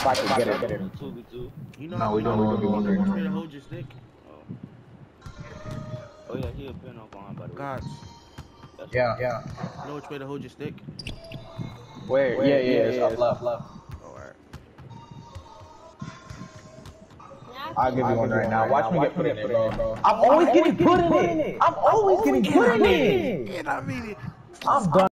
if I can get it. 2v2. You know, No, we don't want to do which way to 1v1. hold your stick. Oh yeah, he a pin off on by the way. Gosh. Yeah. You know which way to hold your stick? Where? Yeah, it's up left. Alright. I'll give you one right now. Watch me get put in it, bro. I'm always getting put in it. I'm always getting put in it. And I mean it. I'm done.